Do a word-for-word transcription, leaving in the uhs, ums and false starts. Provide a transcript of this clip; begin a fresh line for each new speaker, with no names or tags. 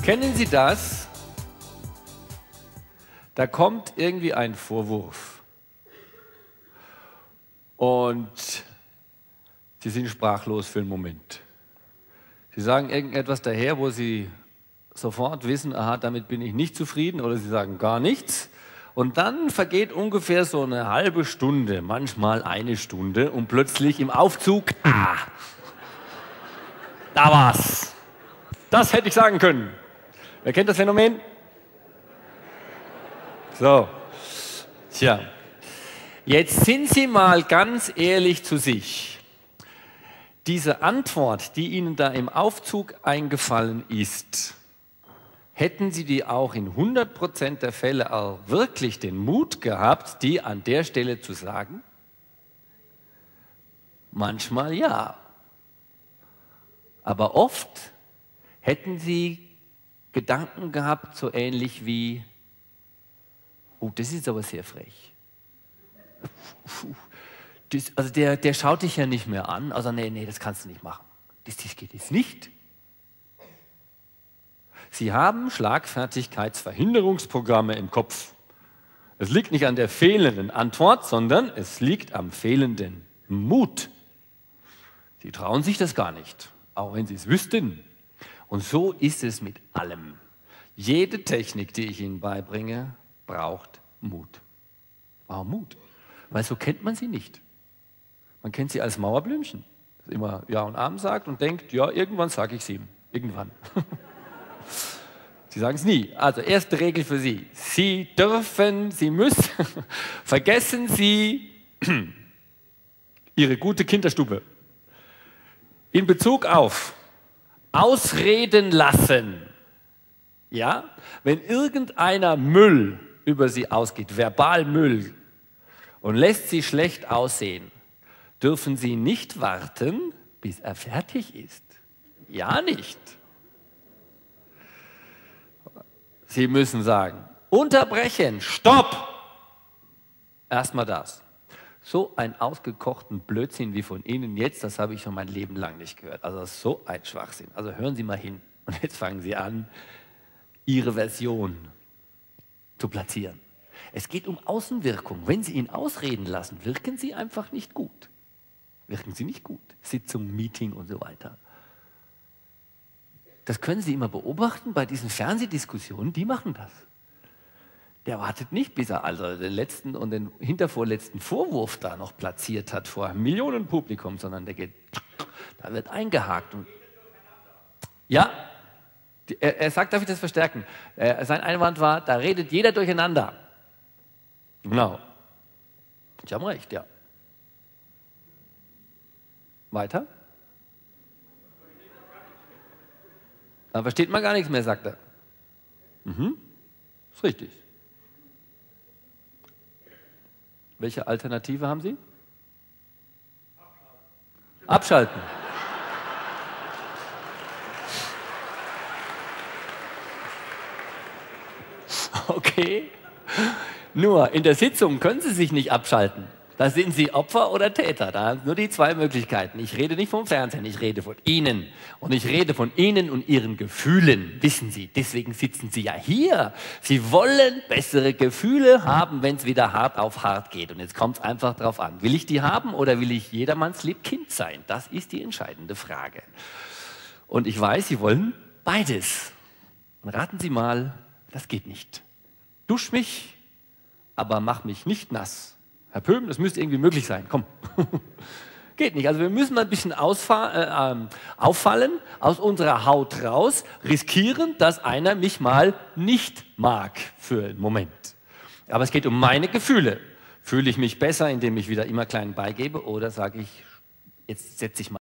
Kennen Sie das? Da kommt irgendwie ein Vorwurf und Sie sind sprachlos für einen Moment. Sie sagen irgendetwas daher, wo Sie sofort wissen, aha, damit bin ich nicht zufrieden, oder Sie sagen gar nichts. Und dann vergeht ungefähr so eine halbe Stunde, manchmal eine Stunde, und plötzlich im Aufzug, ah, da war's. Das hätte ich sagen können. Wer kennt das Phänomen? So, tja, jetzt sind Sie mal ganz ehrlich zu sich. Diese Antwort, die Ihnen da im Aufzug eingefallen ist, hätten Sie die auch in hundert Prozent der Fälle auch wirklich den Mut gehabt, die an der Stelle zu sagen? Manchmal ja. Aber oft hätten Sie Gedanken gehabt, so ähnlich wie, oh, das ist aber sehr frech. Das, also der, der schaut dich ja nicht mehr an. Also nee, nee, das kannst du nicht machen. Das, das geht jetzt nicht. Sie haben Schlagfertigkeitsverhinderungsprogramme im Kopf. Es liegt nicht an der fehlenden Antwort, sondern es liegt am fehlenden Mut. Sie trauen sich das gar nicht, auch wenn Sie es wüssten. Und so ist es mit allem. Jede Technik, die ich Ihnen beibringe, braucht Mut. Warum Mut? Weil so kennt man sie nicht. Man kennt sie als Mauerblümchen, das immer Ja und Amen sagt und denkt, ja, irgendwann sage ich es ihm. Irgendwann. Sie sagen es nie. Also erste Regel für Sie. Sie dürfen, Sie müssen, vergessen Sie Ihre gute Kinderstube. In Bezug auf Ausreden lassen. Ja? Wenn irgendeiner Müll über Sie ausgeht, Verbalmüll, und lässt Sie schlecht aussehen, dürfen Sie nicht warten, bis er fertig ist. Ja nicht. Sie müssen sagen, unterbrechen, stopp! Erstmal das. So einen ausgekochten Blödsinn wie von Ihnen jetzt, das habe ich schon mein Leben lang nicht gehört. Also so ein Schwachsinn. Also hören Sie mal hin. Und jetzt fangen Sie an, Ihre Version zu platzieren. Es geht um Außenwirkung. Wenn Sie ihn ausreden lassen, wirken Sie einfach nicht gut. Wirken Sie nicht gut. Sitzung, Meeting und so weiter. Das können Sie immer beobachten bei diesen Fernsehdiskussionen, die machen das. Der wartet nicht, bis er also den letzten und den hintervorletzten Vorwurf da noch platziert hat vor einem Millionenpublikum, sondern der geht, da wird eingehakt. Und ja, er, er sagt, darf ich das verstärken? Er, sein Einwand war, da redet jeder durcheinander. Genau. Sie haben recht, ja. Weiter? Dann versteht man gar nichts mehr, sagt er. Mhm. Ist richtig. Welche Alternative haben Sie? Abschalten. Abschalten. Okay. Nur, in der Sitzung können Sie sich nicht abschalten. Da sind Sie Opfer oder Täter. Da haben Sie nur die zwei Möglichkeiten. Ich rede nicht vom Fernsehen, ich rede von Ihnen. Und ich rede von Ihnen und Ihren Gefühlen, wissen Sie. Deswegen sitzen Sie ja hier. Sie wollen bessere Gefühle haben, wenn es wieder hart auf hart geht. Und jetzt kommt es einfach darauf an. Will ich die haben oder will ich jedermanns Liebkind sein? Das ist die entscheidende Frage. Und ich weiß, Sie wollen beides. Und raten Sie mal, das geht nicht. Dusch mich, aber mach mich nicht nass. Herr Pöhm, das müsste irgendwie möglich sein. Komm. Geht nicht. Also wir müssen mal ein bisschen äh, äh, auffallen, aus unserer Haut raus, riskieren, dass einer mich mal nicht mag für einen Moment. Aber es geht um meine Gefühle. Fühle ich mich besser, indem ich wieder immer klein beigebe, oder sage ich, jetzt setze ich mal